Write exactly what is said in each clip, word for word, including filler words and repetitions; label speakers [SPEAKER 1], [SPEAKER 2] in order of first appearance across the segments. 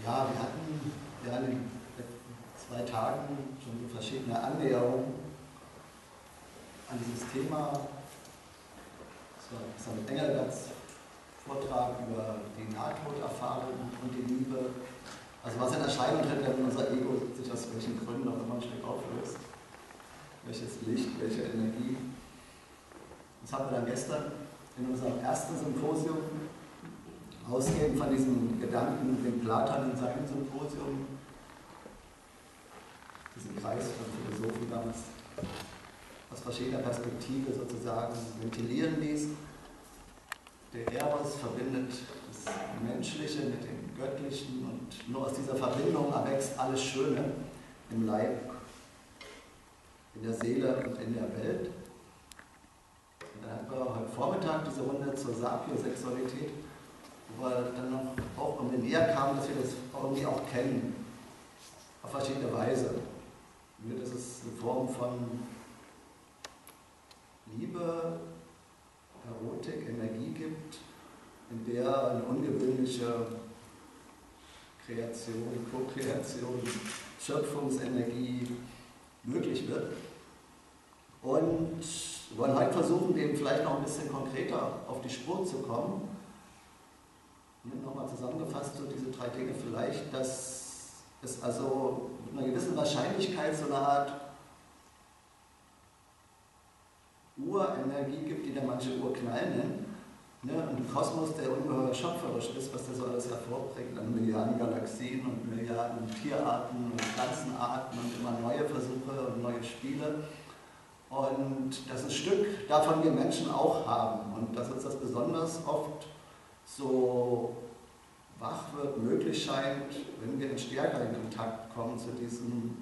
[SPEAKER 1] Ja, wir hatten ja in den letzten zwei Tagen schon so verschiedene Annäherungen an dieses Thema. Das war Sankt Engelberts Vortrag über die Nahtoderfahrung und die Liebe. Also was in Erscheinung tritt, wenn unser Ego sich aus welchen Gründen auch immer ein Stück auflöst. Welches Licht, welche Energie. Das haben wir dann gestern in unserem ersten Symposium, ausgehend von diesem Gedanken, den Platon in seinem Symposium, diesen Kreis von Philosophen damals, aus verschiedener Perspektive sozusagen ventilieren ließ. Der Eros verbindet das Menschliche mit dem Göttlichen und nur aus dieser Verbindung erwächst alles Schöne im Leib, in der Seele und in der Welt. Und dann hatten wir heute Vormittag diese Runde zur Sapiosexualität, wo wir dann noch auch um den näher kamen, dass wir das irgendwie auch kennen, auf verschiedene Weise. Das ist eine Form von Liebe, Erotik, Energie gibt, in der eine ungewöhnliche Kreation, Co-Kreation, Schöpfungsenergie möglich wird. Und wir wollen heute versuchen, dem vielleicht noch ein bisschen konkreter auf die Spur zu kommen. Nochmal zusammengefasst, so diese drei Dinge vielleicht, dass es also mit einer gewissen Wahrscheinlichkeit so eine Art Urenergie gibt, die da manche Urknall nennen. Ne? Und ein Kosmos, der ungeheuer schöpferisch ist, was der so alles hervorbringt an Milliarden Galaxien und Milliarden Tierarten und Pflanzenarten und immer neue Versuche und neue Spiele. Und dass ein Stück davon wir Menschen auch haben und dass uns das besonders oft so wach wird, möglich scheint, wenn wir in stärkeren Kontakt kommen zu diesem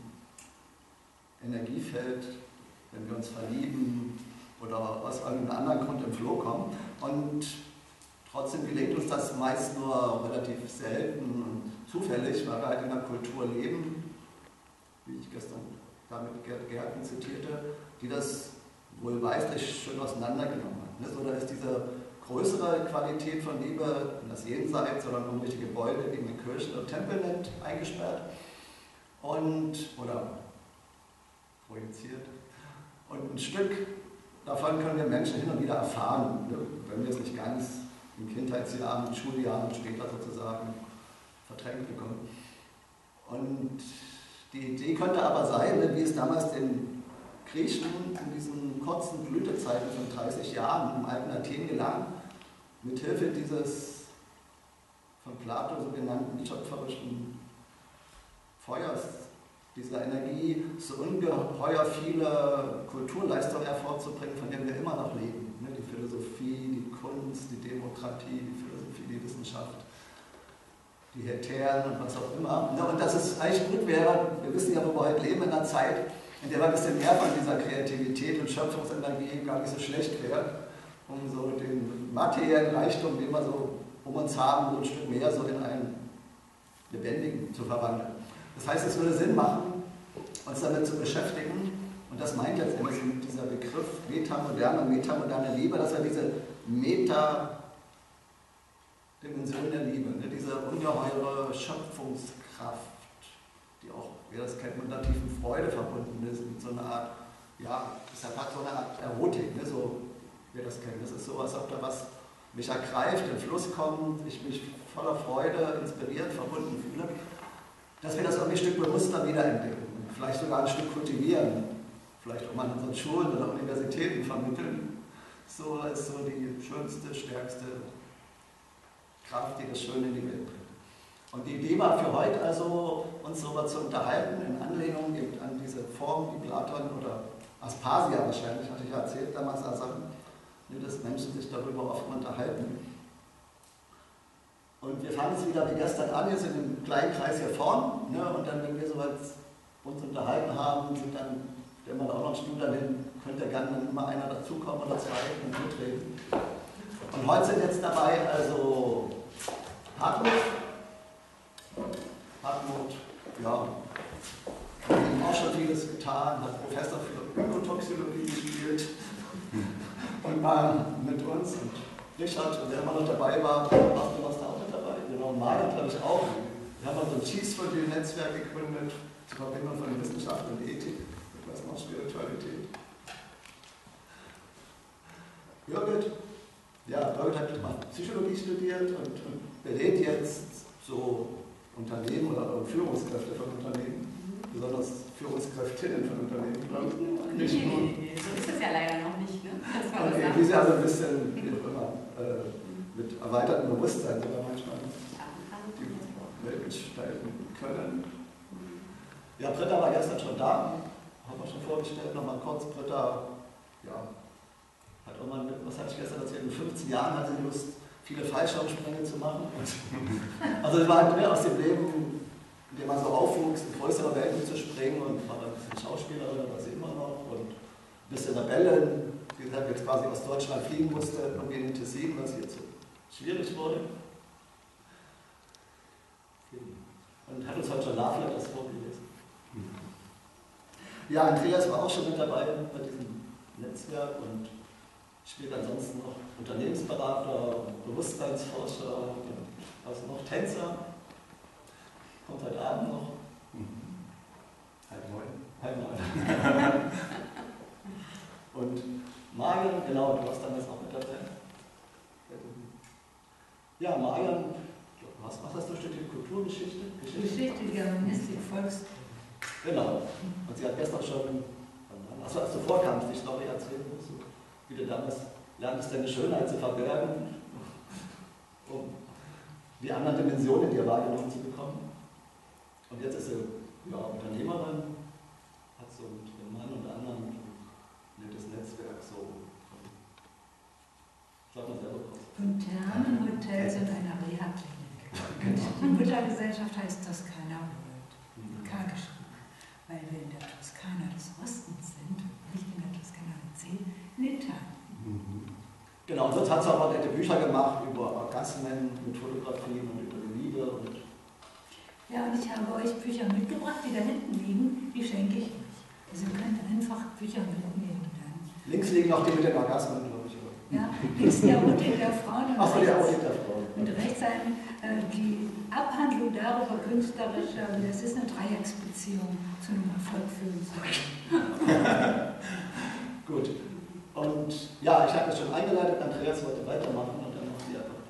[SPEAKER 1] Energiefeld, wenn wir uns verlieben oder aus irgendeinem anderen Grund im Flow kommen. Und trotzdem gelingt uns das meist nur relativ selten und zufällig, weil wir halt in einer Kultur leben, wie ich gestern damit Gerken zitierte, die das wohlweislich schön auseinandergenommen hat. So, da ist diese größere Qualität von Liebe in das Jenseits oder in irgendwelche Gebäude wie eine Kirche oder Tempel nicht eingesperrt und, oder projiziert. Und ein Stück davon können wir Menschen hin und wieder erfahren, ne? Wenn wir es nicht ganz in Kindheitsjahren, in Schuljahren und später sozusagen verdrängt bekommen. Und die Idee könnte aber sein, ne, wie es damals den Griechen in diesen kurzen Blütezeiten von dreißig Jahren im alten Athen gelang, mithilfe dieses von Plato so genannten schöpferischen Feuers, dieser Energie, so ungeheuer viele Kulturleistungen hervorzubringen, von denen wir immer noch leben. Ne? Die Philosophie, die Kunst, die Demokratie, die Philosophie, die Wissenschaft, die Hetären und was auch immer. Ne? Und dass es eigentlich gut wäre, wir wissen ja, wo wir heute leben, in einer Zeit, in der wir ein bisschen mehr von dieser Kreativität und Schöpfungsenergie gar nicht so schlecht wäre, um so den materiellen Reichtum, den wir so um uns haben, so ein Stück mehr so in einen lebendigen zu verwandeln. Das heißt, es würde Sinn machen, uns damit zu beschäftigen, und das meint letztendlich mit dieser Begriff Metamoderne und metamoderne Liebe, dass wir diese Meta-Dimension der Liebe, ne, diese ungeheure Schöpfungskraft, die auch, wie das kennt, mit einer tiefen Freude verbunden ist, mit so einer Art, ja, das hat so eine Art Erotik, ne, so, wie das kennt. Das ist so, als ob da was mich ergreift, in Fluss kommt, ich mich voller Freude, inspiriert, verbunden fühle, dass wir das irgendwie ein Stück bewusster wiederentdecken und vielleicht sogar ein Stück kultivieren, vielleicht auch mal in unseren Schulen oder Universitäten vermitteln, so als so die schönste, stärkste Kraft, die das Schöne in die Welt bringt. Und die Idee war für heute also, uns darüber zu unterhalten, in Anlehnung eben an diese Form, die Platon oder Aspasia wahrscheinlich, hatte ich ja erzählt damals, also, dass Menschen sich darüber offen unterhalten. Und wir fangen es wieder wie gestern an, jetzt in dem kleinen Kreis hier vorn, ne, und dann, wenn wir soweit uns unterhalten haben, sind dann, stellen wir da auch noch einen Stuhl dahin, könnte gerne dann immer einer dazukommen oder zwei und mitreden. Und heute sind jetzt dabei also Hartmut. Hartmut, ja, hat auch schon vieles getan, hat Professor für Ökotoxikologie gespielt und war mit uns und Richard, der immer noch dabei war, warst du was da auch mit dabei? Genau, Margaret glaube ich auch. Wir haben also ein Cheese-Fondue-Netzwerk gegründet zur Verbindung von Wissenschaft und Ethik, etwas noch Spiritualität. Birgit, ja, Birgit hat mal Psychologie studiert und, und berät jetzt so Unternehmen oder Führungskräfte von Unternehmen, besonders Führungskräftinnen von Unternehmen, glaube ich.
[SPEAKER 2] Nee, nee, nee, so ist es ja leider noch nicht. Ne?
[SPEAKER 1] Okay, die sind also ein bisschen, wie auch immer, äh, mit erweitertem Bewusstsein sogar manchmal die Welt gestalten können. Ja, Britta war gestern schon da, haben wir schon vorgestellt, nochmal kurz. Britta, ja, hat auch mal, was hatte ich gestern erzählt, in fünfzehn Jahren hatte sie Lust, viele Fallschirmsprünge zu machen. Also es war halt mehr aus dem Leben, in dem man so aufwuchs, in größere Welten zu springen und war dann ein bisschen Schauspielerin, war sie immer noch, und ein bisschen Rebellen, wie gesagt, jetzt quasi aus Deutschland fliegen musste, irgendwie in den Tessin, was jetzt so schwierig wurde. Und hat uns heute schon Love Letters vorgelesen. Ja, Andreas war auch schon mit dabei bei diesem Netzwerk und spielt ansonsten noch Unternehmensberater, Bewusstseinsforscher, also noch Tänzer. Kommt heute Abend noch. Halb neun. Halb neun. Und Marian, genau, du warst damals auch mit dabei. Ja, Marian, was, was hast du studiert? Kulturgeschichte?
[SPEAKER 3] Geschichte, Geschichte Germanistik, Volkskunde.
[SPEAKER 1] Genau. Und sie hat gestern schon, also als du vorkamst, die Story erzählt, so, wie du damals lerntest, deine Schönheit zu verbergen, um die anderen Dimensionen in dir wahrgenommen zu bekommen. Und jetzt ist sie ja, Unternehmerin, hat so mit ihrem Mann und anderen ein nettes Netzwerk so. Sag mal selber kurz.
[SPEAKER 3] Und Thermen, Hotels und eine Reha-Klinik. Und die Muttergesellschaft heißt Toskana World. K geschrieben. Weil wir in der Toskana des Ostens sind, nicht in der Toskana mit C, in Italien.
[SPEAKER 1] Genau, und sonst hat sie aber nette Bücher gemacht über Orgasmen, mit Fotografien und über die Liebe. Und
[SPEAKER 3] ja, und ich habe euch Bücher mitgebracht, die da hinten liegen, die schenke ich euch. Also ihr könnt einfach Bücher mitnehmen dann.
[SPEAKER 1] Links liegen auch die mit den Orgasmen, glaube ich. Oder?
[SPEAKER 3] Ja, links die Erotik der Frauen und,
[SPEAKER 1] Ach,
[SPEAKER 3] rechts,
[SPEAKER 1] die Erotik der Frauen.
[SPEAKER 3] und rechts ein, äh, die Abhandlung darüber künstlerischer, das ist eine Dreiecksbeziehung zu einem Erfolg für uns.
[SPEAKER 1] Gut. Und ja, ich habe das schon eingeleitet, Andreas wollte weitermachen und dann noch die einfach.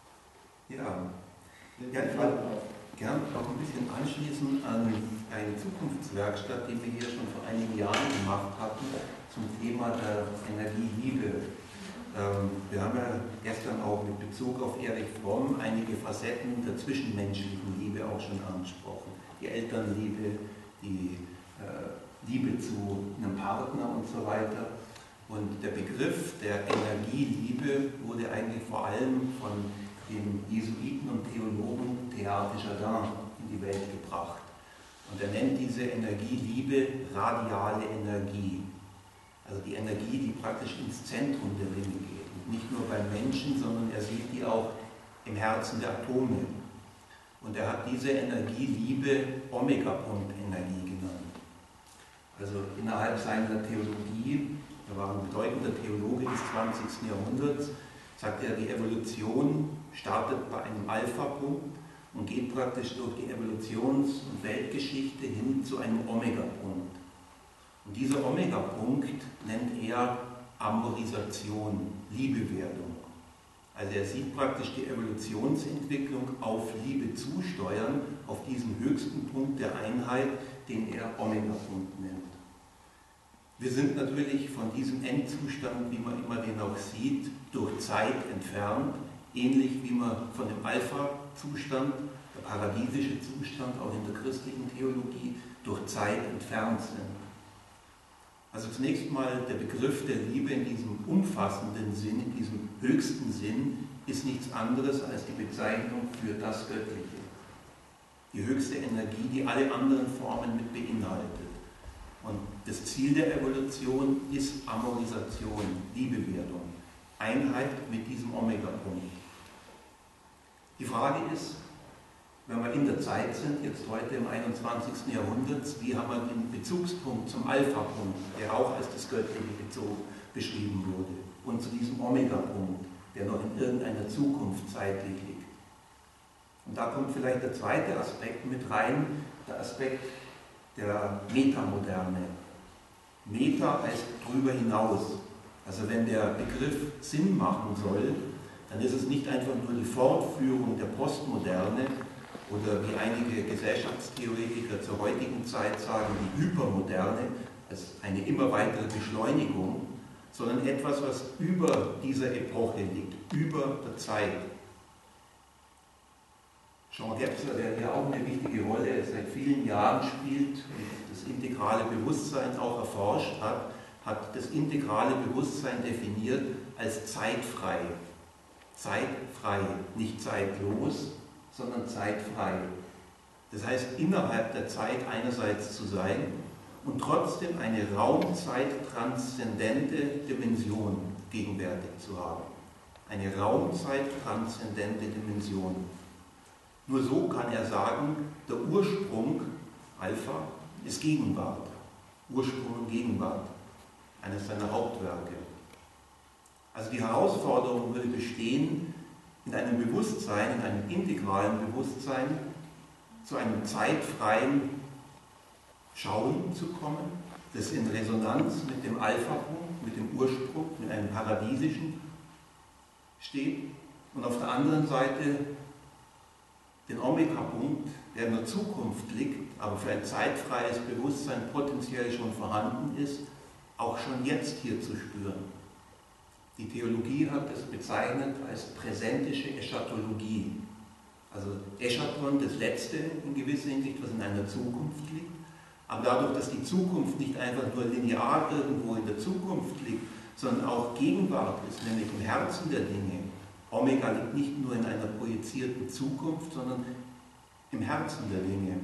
[SPEAKER 4] Ja, ja, ich würde gern auch ein bisschen anschließen an eine Zukunftswerkstatt, die wir hier schon vor einigen Jahren gemacht hatten, zum Thema der Energieliebe. Ähm, wir haben ja gestern auch mit Bezug auf Erich Fromm einige Facetten der zwischenmenschlichen Liebe auch schon angesprochen. Die Elternliebe, die äh, Liebe zu einem Partner und so weiter. Und der Begriff der Energieliebe wurde eigentlich vor allem von dem Jesuiten und Theologen Teilhard de Chardin in die Welt gebracht. Und er nennt diese Energieliebe radiale Energie. Also die Energie, die praktisch ins Zentrum der Dinge geht. Und nicht nur beim Menschen, sondern er sieht die auch im Herzen der Atome. Und er hat diese Energieliebe Omega-Punkt-Energie genannt. Also innerhalb seiner Theologie, er war ein bedeutender Theologe des zwanzigsten Jahrhunderts, sagt er, die Evolution startet bei einem Alpha-Punkt und geht praktisch durch die Evolutions- und Weltgeschichte hin zu einem Omega-Punkt. Und dieser Omega-Punkt nennt er Amorisation, Liebewerdung. Also er sieht praktisch die Evolutionsentwicklung auf Liebe zusteuern, auf diesen höchsten Punkt der Einheit, den er Omega-Punkt nennt. Wir sind natürlich von diesem Endzustand, wie man immer den auch sieht, durch Zeit entfernt, ähnlich wie man von dem Alpha-Zustand, der paradiesische Zustand, auch in der christlichen Theologie, durch Zeit entfernt sind. Also zunächst mal der Begriff der Liebe in diesem umfassenden Sinn, in diesem höchsten Sinn, ist nichts anderes als die Bezeichnung für das Göttliche. Die höchste Energie, die alle anderen Formen mit beinhaltet. Und das Ziel der Evolution ist Amorisation, Liebewerdung, Einheit mit diesem Omega-Punkt. Die Frage ist, wenn wir in der Zeit sind, jetzt heute im einundzwanzigsten Jahrhundert, wie haben wir den Bezugspunkt zum Alpha-Punkt, der auch als das Göttliche beschrieben wurde, und zu diesem Omega-Punkt, der noch in irgendeiner Zukunft zeitlich liegt. Und da kommt vielleicht der zweite Aspekt mit rein, der Aspekt der Metamoderne. Meta heißt drüber hinaus. Also wenn der Begriff Sinn machen soll, dann ist es nicht einfach nur die Fortführung der Postmoderne oder wie einige Gesellschaftstheoretiker zur heutigen Zeit sagen, die Hypermoderne, als eine immer weitere Beschleunigung, sondern etwas, was über dieser Epoche liegt, über der Zeit. Jean Gebser, der hier auch eine wichtige Rolle seit vielen Jahren spielt und das integrale Bewusstsein auch erforscht hat, hat das integrale Bewusstsein definiert als zeitfrei. Zeitfrei, nicht zeitlos, sondern zeitfrei. Das heißt, innerhalb der Zeit einerseits zu sein und trotzdem eine raumzeit-transzendente Dimension gegenwärtig zu haben. Eine raumzeit-transzendente Dimension. Nur so kann er sagen, der Ursprung, Alpha, ist Gegenwart. Ursprung und Gegenwart. Eines seiner Hauptwerke. Also die Herausforderung würde bestehen, in einem Bewusstsein, in einem integralen Bewusstsein, zu einem zeitfreien Schauen zu kommen, das in Resonanz mit dem Alpha-Punkt, mit dem Ursprung, mit einem Paradiesischen steht und auf der anderen Seite den Omega-Punkt, der in der Zukunft liegt, aber für ein zeitfreies Bewusstsein potenziell schon vorhanden ist, auch schon jetzt hier zu spüren. Die Theologie hat es bezeichnet als präsentische Eschatologie. Also Eschatron, das Letzte in gewisser Hinsicht, was in einer Zukunft liegt, aber dadurch, dass die Zukunft nicht einfach nur linear irgendwo in der Zukunft liegt, sondern auch Gegenwart ist, nämlich im Herzen der Dinge. Omega liegt nicht nur in einer projizierten Zukunft, sondern im Herzen der Dinge.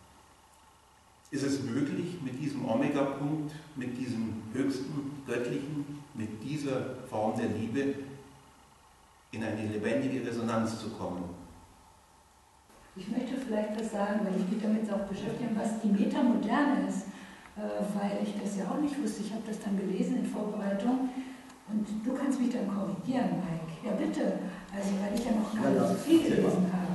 [SPEAKER 4] Ist es möglich, mit diesem Omega-Punkt, mit diesem höchsten Göttlichen, mit dieser Form der Liebe in eine lebendige Resonanz zu kommen?
[SPEAKER 3] Ich möchte vielleicht was sagen, weil ich mich damit auch beschäftige, was die Metamoderne ist, weil ich das ja auch nicht wusste. Ich habe das dann gelesen in Vorbereitung und du kannst mich dann korrigieren, Mike. Ja bitte, also weil ich ja noch gar nicht so viel gelesen habe.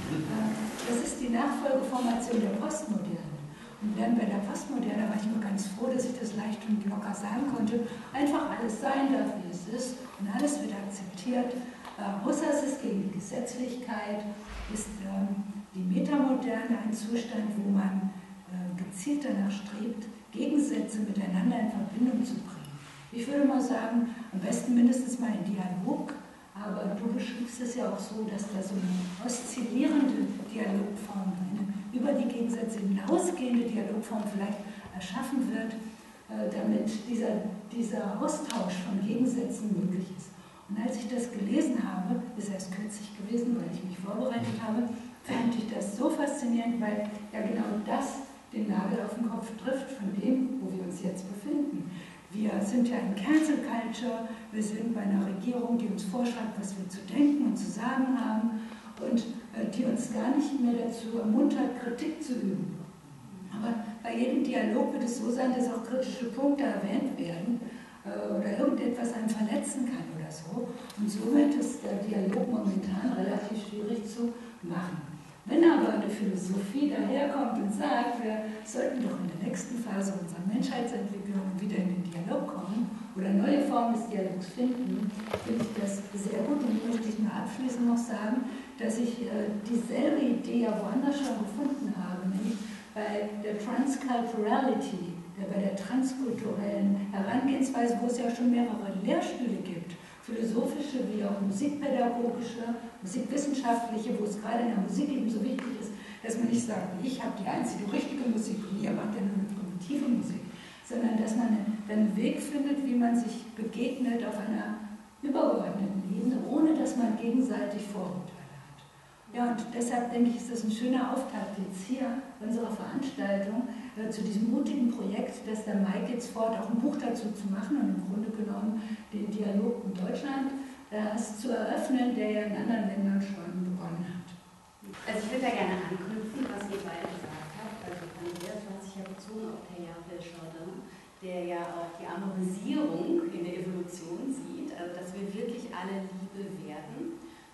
[SPEAKER 3] Das ist die Nachfolgeformation der Postmoderne. Und dann bei der Postmoderne war ich nur ganz froh, dass ich das leicht und locker sagen konnte. Einfach alles sein darf, wie es ist und alles wird akzeptiert. Äh, außer es ist gegen die Gesetzlichkeit, ist ähm, die Metamoderne ein Zustand, wo man äh, gezielt danach strebt, Gegensätze miteinander in Verbindung zu bringen. Ich würde mal sagen, am besten mindestens mal in Dialog, aber du beschriebst es ja auch so, dass da so eine oszillierende Dialogform, eine über die Gegensätze hinausgehende Dialogform vielleicht erschaffen wird, äh, damit dieser, dieser Austausch von Gegensätzen möglich ist. Und als ich das gelesen habe, ist erst kürzlich gewesen, weil ich mich vorbereitet habe, fand ich das so faszinierend, weil ja genau das den Nagel auf den Kopf trifft von dem, wo wir uns jetzt befinden. Wir sind ja in Cancel Culture, wir sind bei einer Regierung, die uns vorschreibt, was wir zu denken und zu sagen haben und äh, die uns gar nicht mehr dazu ermuntert, Kritik zu üben. Aber bei jedem Dialog wird es so sein, dass auch kritische Punkte erwähnt werden äh, oder irgendetwas einen verletzen kann oder so. Und somit ist der Dialog momentan relativ schwierig zu machen. Wenn aber eine Philosophie daherkommt und sagt, wir sollten doch in der nächsten Phase unserer Menschheitsentwicklung wieder in den Dialog kommen oder neue Formen des Dialogs finden, finde ich das sehr gut. Und möchte ich nur abschließend noch sagen, dass ich äh, dieselbe Idee ja woanders schon gefunden habe, nämlich bei der Transculturality, der, bei der transkulturellen Herangehensweise, wo es ja schon mehrere Lehrstühle gibt, philosophische wie auch musikpädagogische, musikwissenschaftliche, wo es gerade in der Musik eben so wichtig ist, dass man nicht sagt, ich habe die einzige richtige Musik und ihr macht ja nur eine primitive Musik, sondern dass man einen Weg findet, wie man sich begegnet auf einer übergeordneten Ebene, ohne dass man gegenseitig Vorurteile hat. Ja, und deshalb denke ich, ist das ein schöner Auftakt jetzt hier unserer Veranstaltung äh, zu diesem mutigen Projekt, das der Mike jetzt fort, auch ein Buch dazu zu machen und im Grunde genommen den Dialog in Deutschland äh, zu eröffnen, der ja in anderen Ländern schon begonnen hat.
[SPEAKER 2] Also ich würde da gerne anknüpfen, was ihr beide gesagt habt. Also Andreas, du hast dich ja bezogen auf Teilhard Chardin, der ja auch die Amorisierung in der Evolution sieht, also dass wir wirklich alle Liebe werden.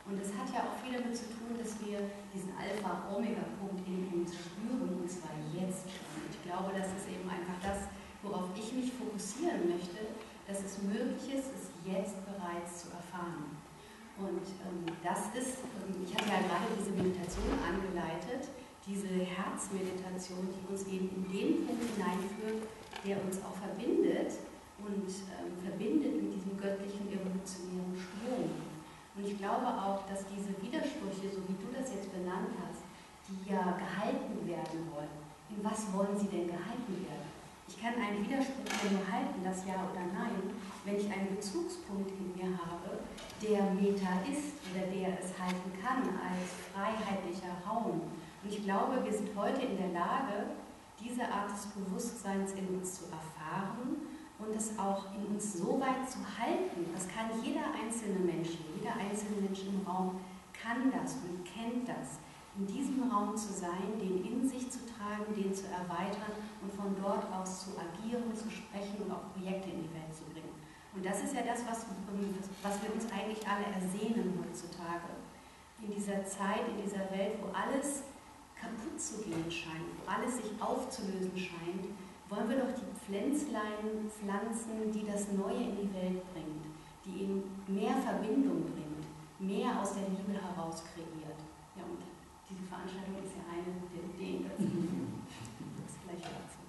[SPEAKER 2] Und es hat ja auch viel damit zu tun, dass wir diesen Alpha-Omega-Punkt in uns spüren, und zwar jetzt schon. Ich glaube, das ist eben einfach das, worauf ich mich fokussieren möchte, dass es möglich ist, es jetzt bereits zu erfahren. Und ähm, das ist, ähm, ich hatte ja gerade diese Meditation angeleitet, diese Herzmeditation, die uns eben in den Punkt hineinführt, der uns auch verbindet und ähm, verbindet mit diesem göttlichen evolutionären Strom. Und ich glaube auch, dass diese Widersprüche, so wie du das jetzt benannt hast, die ja gehalten werden wollen. In was wollen sie denn gehalten werden? Ich kann einen Widerspruch nur halten, das Ja oder Nein, wenn ich einen Bezugspunkt in mir habe, der Meta ist oder der es halten kann als freiheitlicher Raum. Und ich glaube, wir sind heute in der Lage, diese Art des Bewusstseins in uns zu erfahren und es auch in uns so weit zu halten. Das kann jeder einzelne Mensch, jeder einzelne Mensch im Raum kann das und kennt das. In diesem Raum zu sein, den in sich zu tragen, den zu erweitern und von dort aus zu agieren, zu sprechen und auch Projekte in die Welt zu bringen. Und das ist ja das, was, was wir uns eigentlich alle ersehnen heutzutage. In dieser Zeit, in dieser Welt, wo alles kaputt zu gehen scheint, wo alles sich aufzulösen scheint, wollen wir doch die Pflänzlein pflanzen, die das Neue in die Welt bringt, die eben mehr Verbindung bringt, mehr aus der Liebe heraus kreiert. Ja, und diese Veranstaltung ist ja eine der Ideen dazu. Das Gleiche dazu.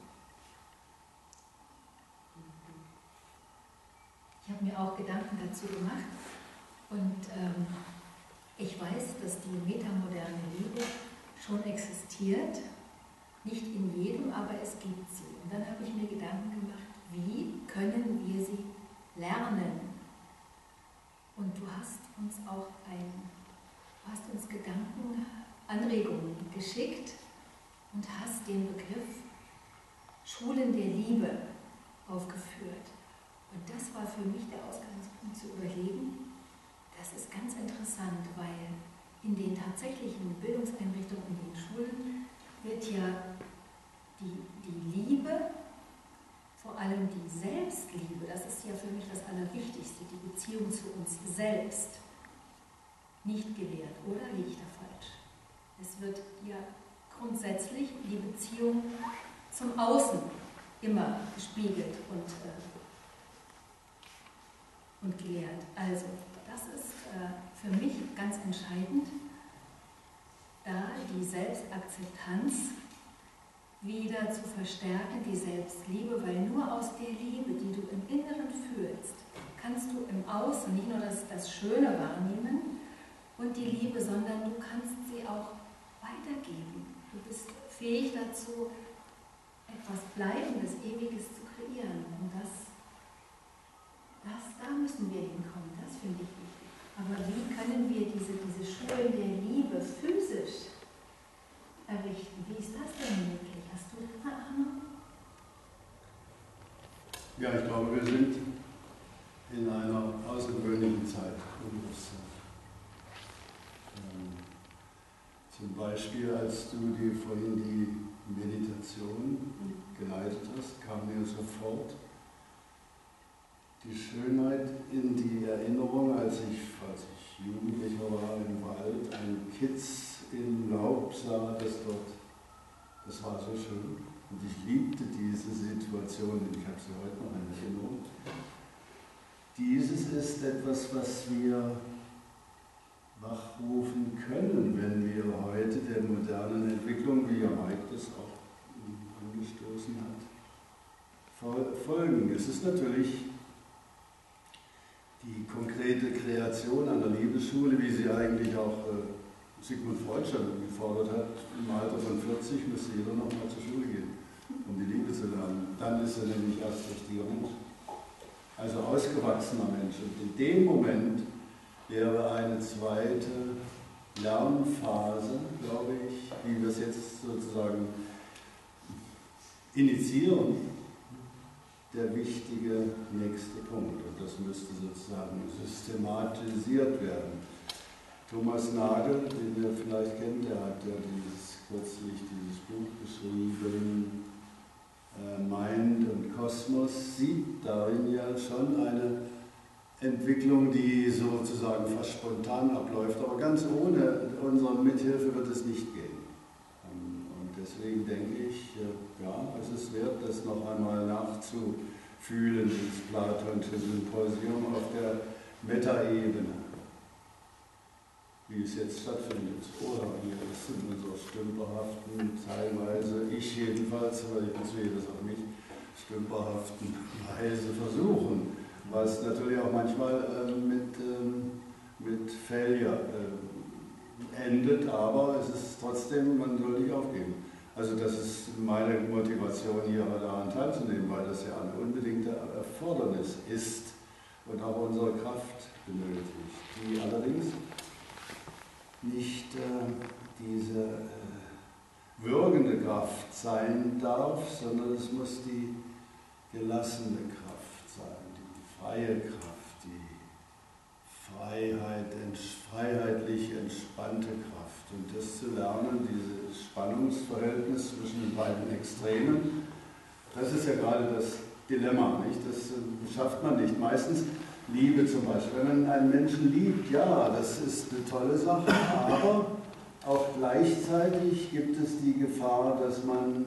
[SPEAKER 3] Ich habe mir auch Gedanken dazu gemacht und ähm, ich weiß, dass die metamoderne Liebe schon existiert, nicht in jedem, aber es gibt sie. Und dann habe ich mir Gedanken gemacht, wie können wir sie lernen? Und du hast uns auch ein, du hast uns Gedanken, Anregungen geschickt und hast den Begriff Schulen der Liebe aufgeführt. Und das war für mich der Ausgangspunkt zu überlegen, das ist ganz interessant, weil in den tatsächlichen Bildungseinrichtungen, in den Schulen, wird ja die, die Liebe, vor allem die Selbstliebe, das ist ja für mich das Allerwichtigste, die Beziehung zu uns selbst, nicht gelehrt, oder liege ich da falsch? Es wird ja grundsätzlich die Beziehung zum Außen immer gespiegelt und, äh, und gelehrt. Also, das ist äh, für mich ganz entscheidend, da die Selbstakzeptanz wieder zu verstärken, die Selbstliebe, weil nur aus der Liebe, die du im Inneren fühlst, kannst du im Außen nicht nur das, das Schöne wahrnehmen und die Liebe, sondern du kannst sie auch weitergeben. Du bist fähig dazu, etwas Bleibendes, Ewiges zu kreieren. Und das, das, da müssen wir hinkommen, das finde ich wichtig. Aber wie können wir diese, diese Schulen der Liebe physisch errichten? Wie ist das denn möglich? Hast du da eine Ahnung?
[SPEAKER 5] Ja, ich glaube, wir sind in einer außergewöhnlichen Zeit. Ähm, zum Beispiel, als du dir vorhin die Meditation geleitet hast, kam mir sofort die Schönheit in die Erinnerung, als ich, als ich Jugendlicher war im Wald, einen Kitz im Laub sah, das dort, das war so schön. Und ich liebte diese Situation, ich habe sie heute noch in Erinnerung. Dieses ist etwas, was wir wachrufen können, wenn wir heute der modernen Entwicklung, wie ja Mike das auch angestoßen hat, folgen. Es ist natürlich die konkrete Kreation einer Liebesschule, wie sie eigentlich auch äh, Sigmund Freud schon gefordert hat, im Alter von vierzig müsste jeder noch mal zur Schule gehen, um die Liebe zu lernen. Dann ist er nämlich erst richtiger Mensch. Also ausgewachsener Mensch. Und in dem Moment wäre eine zweite Lernphase, glaube ich, wie wir es jetzt sozusagen initiieren, der wichtige nächste Punkt. Und das müsste sozusagen systematisiert werden. Thomas Nagel, den ihr vielleicht kennt, der hat ja dieses, kürzlich dieses Buch geschrieben, äh, Mind und Kosmos, sieht darin ja schon eine Entwicklung, die sozusagen fast spontan abläuft, aber ganz ohne unsere Mithilfe wird es nicht gehen. Und deswegen denke ich, ja, es ist wert, das noch einmal nachzufühlen, dieses platonische Symposium auf der Metaebene, wie es jetzt stattfindet. Oder hier ist in unserer stümperhaften, teilweise, ich jedenfalls, aber ich beziehe das auf mich, stümperhaften Weise versuchen, was natürlich auch manchmal äh, mit, ähm, mit Failure äh, endet, aber es ist trotzdem, man soll nicht aufgeben. Also das ist meine Motivation, hier daran teilzunehmen, weil das ja eine unbedingte Erfordernis ist und auch unsere Kraft benötigt, die allerdings nicht äh, diese äh, würgende Kraft sein darf, sondern es muss die gelassene Kraft sein, die freie Kraft, die Freiheit, freiheitlich entspannte Kraft. Und das zu lernen, dieses Spannungsverhältnis zwischen den beiden Extremen, das ist ja gerade das Dilemma, nicht? Das schafft man nicht. Meistens Liebe zum Beispiel. Wenn man einen Menschen liebt, ja, das ist eine tolle Sache, aber auch gleichzeitig gibt es die Gefahr, dass man,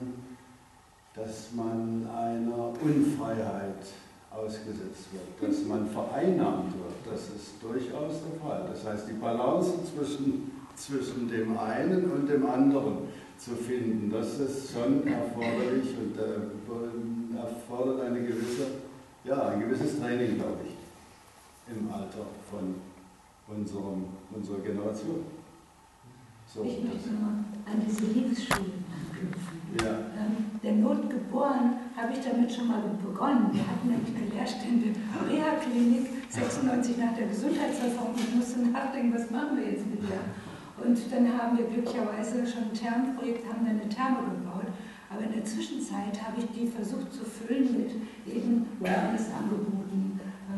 [SPEAKER 5] dass man einer Unfreiheit ausgesetzt wird, dass man vereinnahmt wird. Das ist durchaus der Fall. Das heißt, die Balance zwischen, zwischen dem einen und dem anderen zu finden, das ist schon erforderlich und äh, erfordert eine gewisse, ja, ein gewisses Training, glaube ich, im Alter von unserem, unserer Generation. So,
[SPEAKER 3] ich möchte mal an diese Liebesschulen anknüpfen.
[SPEAKER 5] Ja.
[SPEAKER 3] Ähm, der Not geboren habe ich damit schon mal begonnen. Wir hatten nämlich eine Lehrstände Reha-Klinik, sechsundneunzig nach der Gesundheitsreform. Ich musste nachdenken, was machen wir jetzt mit der? Und dann haben wir glücklicherweise schon ein Thermenprojekt, haben dann eine Therme gebaut. Aber in der Zwischenzeit habe ich die versucht zu füllen mit eben Wellness-Angeboten,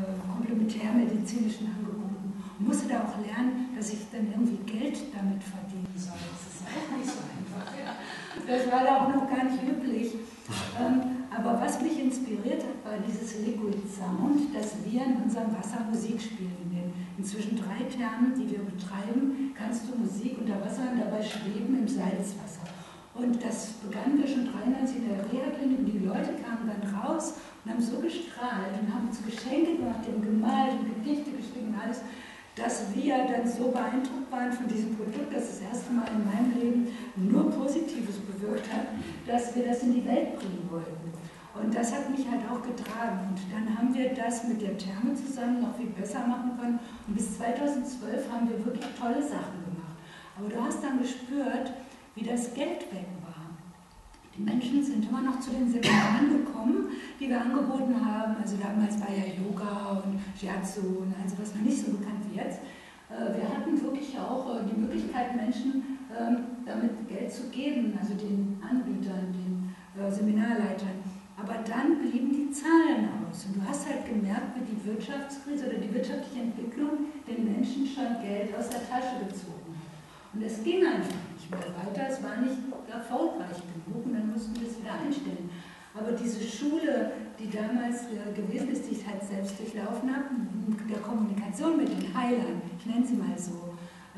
[SPEAKER 3] komplementärmedizinischen Angeboten und musste da auch lernen, dass ich dann irgendwie Geld damit verdienen soll. Das ist auch nicht so einfach. Das war da auch noch gar nicht üblich. Ähm, aber was mich inspiriert hat, war dieses Liquid Sound, dass wir in unserem Wasser Musik spielen. In den inzwischen drei Thermen, die wir betreiben, kannst du Musik unter Wasser und dabei schweben im Salzwasser. Und das begannen wir schon dreiundneunzig in der Reha-Klinik und die Leute kamen dann raus und haben so gestrahlt und haben uns Geschenke gemacht, haben gemalt und Gedichte geschrieben und alles, dass wir dann so beeindruckt waren von diesem Produkt, das das erste Mal in meinem Leben nur Positives bewirkt hat, dass wir das in die Welt bringen wollten. Und das hat mich halt auch getragen. Und dann haben wir das mit der Therme zusammen noch viel besser machen können. Und bis zweitausendzwölf haben wir wirklich tolle Sachen gemacht. Aber du hast dann gespürt, wie das Geld weg war. Die Menschen sind immer noch zu den Seminaren gekommen, die wir angeboten haben. Also damals war ja Yoga und Shiatsu und also was noch nicht so bekannt wie jetzt. Wir hatten wirklich auch die Möglichkeit, Menschen damit Geld zu geben, also den Anbietern, den Seminarleitern. Aber dann blieben die Zahlen aus. Und du hast halt gemerkt, wie die Wirtschaftskrise oder die wirtschaftliche Entwicklung den Menschen schon Geld aus der Tasche gezogen hat. Und es ging einfach nicht mehr weiter, es war nicht erfolgreich genug und dann mussten wir es wieder einstellen. Aber diese Schule, die damals gewesen ist, die ich halt selbst durchlaufen habe, der Kommunikation mit den Heilern, ich nenne sie mal so,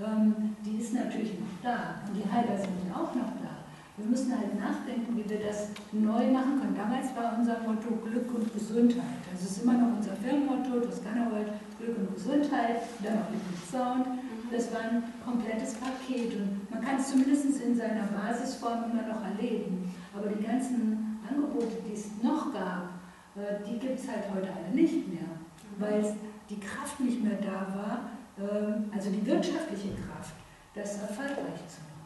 [SPEAKER 3] die ist natürlich noch da und die Heiler sind auch noch da. Wir müssen halt nachdenken, wie wir das neu machen können. Damals war unser Motto Glück und Gesundheit. Das ist immer noch unser Firmenmotto, Toskana World, Glück und Gesundheit, dann noch Liquid Sound. Das war ein komplettes Paket und man kann es zumindest in seiner Basisform immer noch erleben. Aber die ganzen Angebote, die es noch gab, die gibt es halt heute alle nicht mehr, weil die Kraft nicht mehr da war, also die wirtschaftliche Kraft, das erfolgreich zu machen.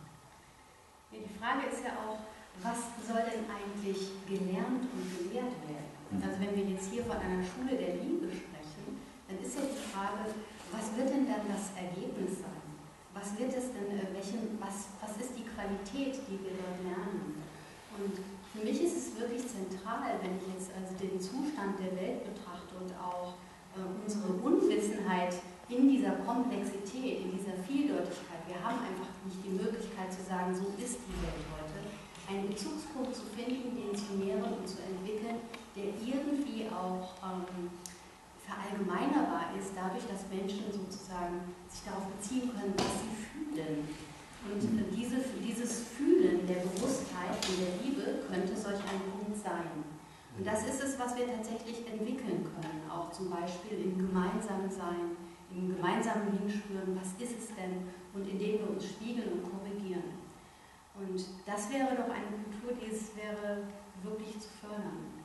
[SPEAKER 2] Ja, die Frage ist ja auch, was soll denn eigentlich gelernt und gelehrt werden? Also wenn wir jetzt hier von einer Schule der Liebe sprechen, dann ist ja die Frage, was wird denn dann das Ergebnis sein? Was wird es denn, welchen, was, was ist die Qualität, die wir dort lernen? Und für mich ist es wirklich zentral, wenn ich jetzt also den Zustand der Welt betrachte und auch äh, unsere Unwissenheit in dieser Komplexität, in dieser Vieldeutigkeit. Wir haben einfach nicht die Möglichkeit zu sagen, so ist die Welt heute. Einen Bezugspunkt zu finden, den zu nähren und zu entwickeln, der irgendwie auch ähm, verallgemeinerbar da ist, dadurch, dass Menschen sozusagen sich darauf beziehen können, was sie fühlen. Und äh, diese, dieses Fühlen der Bewusstheit und der Liebe könnte solch ein Punkt sein. Und das ist es, was wir tatsächlich entwickeln können, auch zum Beispiel im gemeinsamen Sein, im gemeinsamen Hinspüren, was ist es denn, und indem wir uns spiegeln und korrigieren. Und das wäre doch eine Kultur, die es wäre wirklich zu fördern.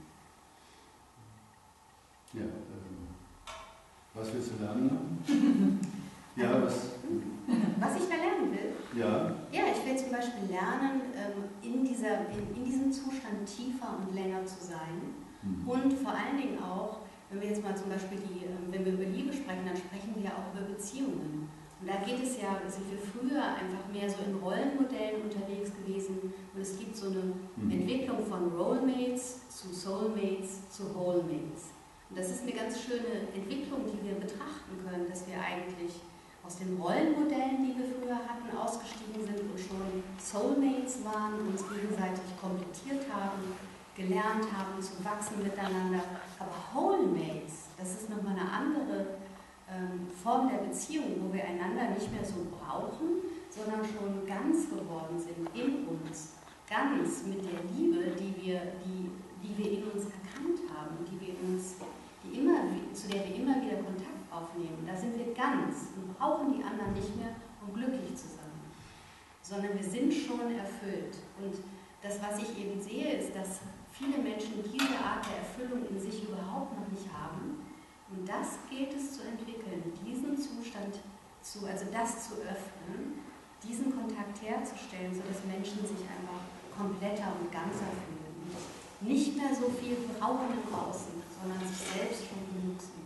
[SPEAKER 5] Ja, ähm, was willst du lernen haben? Ja, was?
[SPEAKER 2] Was ich da lernen will?
[SPEAKER 5] Ja.
[SPEAKER 2] Ja, ich will zum Beispiel lernen, in, dieser, in, in diesem Zustand tiefer und länger zu sein. Mhm. Und vor allen Dingen auch, wenn wir jetzt mal zum Beispiel die, wenn wir über Liebe sprechen, dann sprechen wir auch über Beziehungen. Und da geht es ja, sind wir früher einfach mehr so in Rollenmodellen unterwegs gewesen. Und es gibt so eine mhm. Entwicklung von Rolemates zu Soulmates zu Wholemates. Und das ist eine ganz schöne Entwicklung, die wir betrachten können, dass wir eigentlich aus den Rollenmodellen, die wir früher hatten, ausgestiegen sind und schon Soulmates waren, uns gegenseitig komplettiert haben, gelernt haben, zu wachsen miteinander. Aber Wholemates, das ist nochmal eine andere ähm, Form der Beziehung, wo wir einander nicht mehr so brauchen, sondern schon ganz geworden sind in uns. Ganz mit der Liebe, die wir, die, die wir in uns erkannt haben, die wir in uns, die immer, zu der wir immer wieder Kontakt aufnehmen. Da sind wir ganz und brauchen die anderen nicht mehr, um glücklich zu sein, sondern wir sind schon erfüllt. Und das, was ich eben sehe, ist, dass viele Menschen diese Art der Erfüllung in sich überhaupt noch nicht haben. Und das gilt es zu entwickeln, diesen Zustand zu, also das zu öffnen, diesen Kontakt herzustellen, sodass Menschen sich einfach kompletter und ganzer fühlen. Und nicht mehr so viel brauchen im Außen, sondern sich selbst schon genug sind.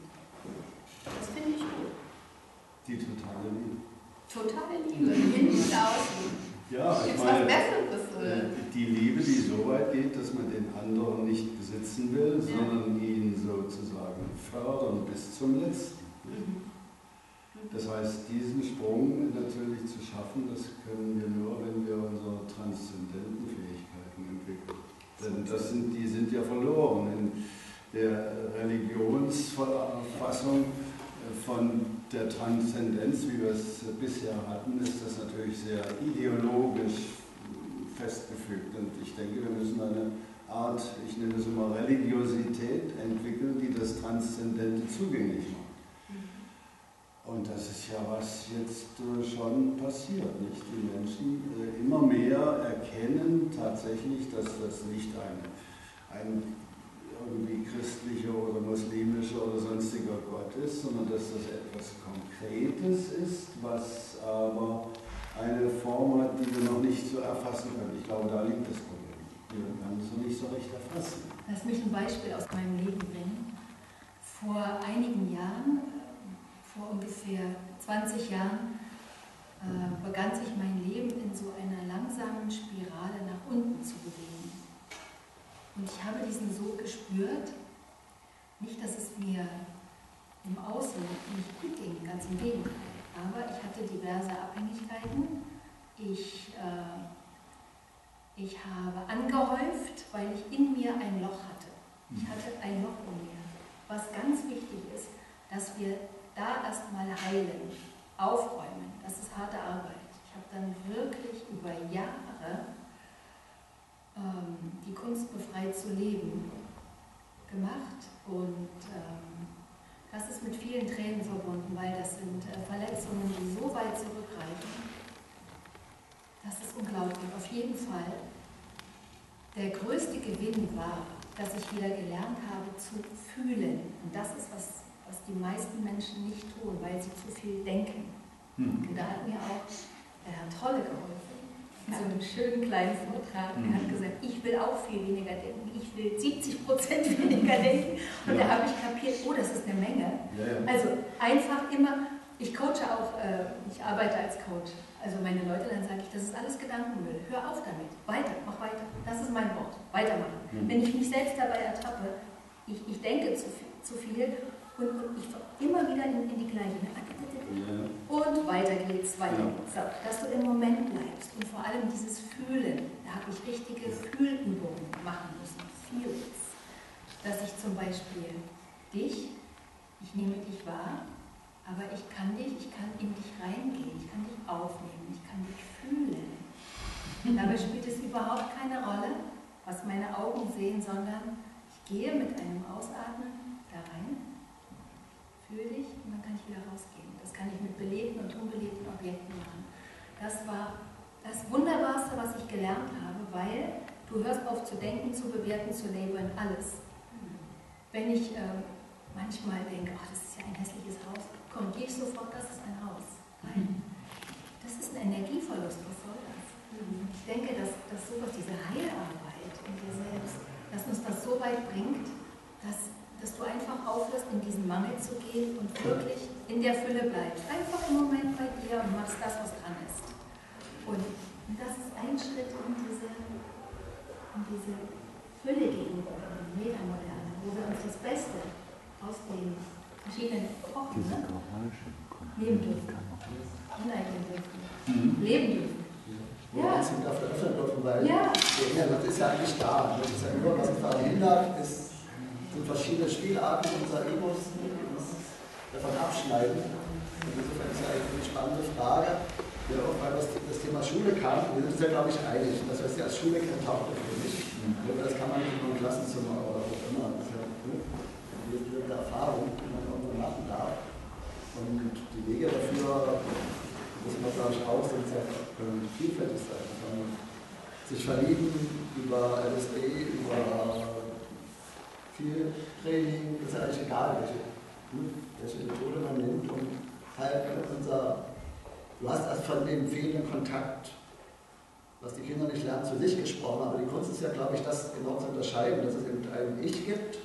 [SPEAKER 2] Das finde ich gut.
[SPEAKER 5] Die totale Liebe.
[SPEAKER 2] Totale Liebe, innen und außen.
[SPEAKER 5] Ja, ich
[SPEAKER 2] Gibt's
[SPEAKER 5] meine,
[SPEAKER 2] was Besseres, oder?
[SPEAKER 5] Die Liebe, die so weit geht, dass man den anderen nicht besitzen will, ja. sondern ihn sozusagen fördern bis zum Letzten.
[SPEAKER 2] Mhm.
[SPEAKER 5] Das heißt, diesen Sprung natürlich zu schaffen, das können wir nur, wenn wir unsere transzendenten Fähigkeiten entwickeln. Denn das sind, die sind ja verloren in der Religionsverfassung von der Transzendenz, wie wir es bisher hatten, ist das natürlich sehr ideologisch festgefügt. Und ich denke, wir müssen eine Art, ich nenne es immer Religiosität, entwickeln, die das Transzendente zugänglich macht. Und das ist ja, was jetzt schon passiert, nicht? Die Menschen immer mehr erkennen tatsächlich, dass das nicht ein, ein irgendwie christlicher oder muslimischer oder sonstiger Gott ist, sondern dass das etwas Konkretes ist, was aber eine Form hat, die wir noch nicht so erfassen können. Ich glaube, da liegt das Problem. Wir können es noch nicht so recht erfassen.
[SPEAKER 3] Lass mich ein Beispiel aus meinem Leben bringen. Vor einigen Jahren, vor ungefähr zwanzig Jahren, äh, begann sich mein Leben in so einer langsamen Spirale nach unten zu bewegen. Und ich habe diesen Sog gespürt, nicht, dass es mir im Außen nicht gut ging, ganz im Gegenteil. Aber ich hatte diverse Abhängigkeiten. Ich, äh, ich habe angehäuft, weil ich in mir ein Loch hatte. Ich hatte ein Loch in mir. Was ganz wichtig ist, dass wir da erstmal heilen, aufräumen. Das ist harte Arbeit. Ich habe dann wirklich über Jahre ähm, die Kunst befreit zu leben gemacht und ähm, das ist mit vielen Tränen verbunden, weil das sind äh, Verletzungen, die so weit zurückreichen. Das ist unglaublich. Auf jeden Fall, der größte Gewinn war, dass ich wieder gelernt habe zu fühlen. Und das ist, was, was die meisten Menschen nicht tun, weil sie zu viel denken. Mhm. Und da hat mir auch der Herr Trolle geholfen. In so einem schönen kleinen Vortrag. Mhm. Er hat gesagt, ich will auch viel weniger denken. Ich will siebzig Prozent weniger denken. Und ja. Da habe ich kapiert, oh, das ist eine Menge. Ja, ja. Also einfach immer, ich coache auch, äh, ich arbeite als Coach. Also meine Leute, dann sage ich, das ist alles Gedankenmüll. Hör auf damit. Weiter, mach weiter. Das ist mein Wort. Weitermachen. Mhm. Wenn ich mich selbst dabei ertappe, ich, ich denke zu viel, zu viel und, und ich immer wieder in, in die gleiche. Ja. Und weiter geht's, weiter ja. geht's. So, dass du im Moment bleibst und vor allem dieses Fühlen. Da habe ich richtige Fühlübungen machen müssen. Feelings. Dass ich zum Beispiel dich, ich ich nehme dich wahr, aber ich kann dich, ich kann in dich reingehen, ich kann dich aufnehmen, ich kann dich fühlen. Dabei spielt es überhaupt keine Rolle, was meine Augen sehen, sondern ich gehe mit einem Ausatmen da rein, fühle dich und dann kann ich wieder rausgehen. Das kann ich mit belebten und unbelebten Objekten machen. Das war das Wunderbarste, was ich gelernt habe, weil du hörst auf zu denken, zu bewerten, zu labeln, alles. Wenn ich äh, manchmal denke, ach, das ist ja ein hässliches Haus, komm, gehe ich sofort, das ist ein Haus. Nein, das ist ein Energieverlust, was soll das? Ich denke, dass, dass sowas, diese Heilarbeit in dir selbst, dass uns das so weit bringt, dass, dass du einfach aufhörst, in diesen Mangel zu gehen und wirklich in der Fülle bleibst. Einfach im Moment bei dir und machst das, was dran ist. Und das ist ein Schritt in diese, in diese Fülle gegenüber, in Metamoderne, wo wir uns das Beste aus den verschiedenen Epochen ne? nehmen dürfen, aneignen dürfen, mhm. leben dürfen.
[SPEAKER 1] Ja, es darf geöffnet dürfen, weil
[SPEAKER 3] ja.
[SPEAKER 1] das ist ja eigentlich da. Das ist ja nur, was uns daran hindert, ist, sind verschiedene Spielarten unserer Egos, die uns davon abschneiden. Und insofern ist ja eigentlich eine spannende Frage. Ja, auch weil das, das Thema Schule kam, wir sind uns ja, glaube ich, einig. Das, was Sie als Schule kennen, taugt für mich. Mhm. Das kann man nicht nur im Klassenzimmer oder wo immer. Das ist ja eine lebende Erfahrung, die man irgendwo machen darf. Und die Wege dafür, muss man, glaube ich, auch, sind sehr können vielfältig sein. Von sich verlieben über L S D, über viel Training, ist ja eigentlich egal, welche, welche Methode man nimmt. Und halt unser Du hast also von dem fehlenden Kontakt, was die Kinder nicht lernen, zu sich gesprochen, aber die Kunst ist ja, glaube ich, das genau zu unterscheiden, dass es eben ein Ich gibt,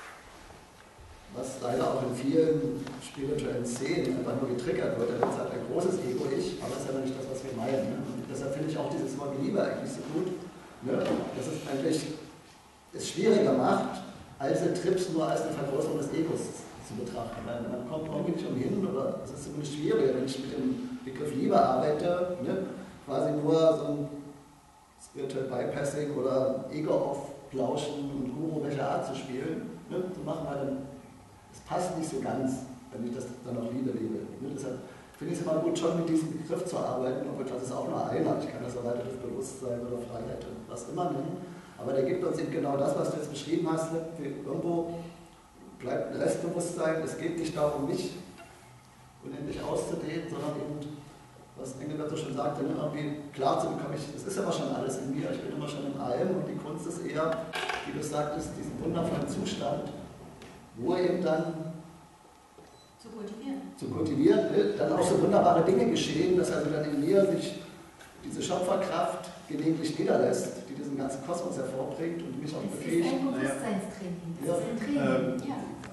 [SPEAKER 1] was leider auch in vielen spirituellen Szenen einfach nur getriggert wird. Da ist halt ein großes Ego-Ich, aber das ist ja noch nicht das, was wir meinen. Ne? Und deshalb finde ich auch dieses Wort Liebe eigentlich so gut, ne? Dass es eigentlich es schwieriger macht, alte Trips nur als eine Vergrößerung des Egos zu betrachten. Weil man kommt irgendwie nicht umhin, oder es ist ziemlich schwierig, wenn ich mit dem Begriff Liebe arbeite, ne? Quasi nur so ein Spiritual Bypassing oder Ego-Aufplauschen und Guru welcher Art zu spielen, ne? zu machen, weil dann, das passt nicht so ganz, wenn ich das dann auch Liebe lebe. Ne? Deshalb finde ich es immer gut, schon mit diesem Begriff zu arbeiten, obwohl das ist auch nur einer. Ich kann das erweitertes Bewusstsein oder Freiheit und was immer nennen, aber der gibt uns eben genau das, was du jetzt beschrieben hast, ne? Irgendwo bleibt ein Restbewusstsein. Es geht nicht darum, mich unendlich auszudehnen, sondern eben, was Engelbert so schon sagte, irgendwie klar zu bekommen, ich, das ist aber schon alles in mir, ich bin immer schon in allem und die Kunst ist eher, wie du sagtest, diesen wundervollen Zustand, wo eben dann
[SPEAKER 2] zu kultivieren,
[SPEAKER 1] zu kultivieren ne? Dann auch so wunderbare Dinge geschehen, dass also dann in mir sich diese Schöpferkraft gelegentlich niederlässt, die diesen ganzen Kosmos hervorbringt und mich auch befähigt.
[SPEAKER 3] Das ist ein Bewusstseinstraining. Das
[SPEAKER 1] ja.
[SPEAKER 3] ist ein Training.
[SPEAKER 5] Ähm,
[SPEAKER 3] ja.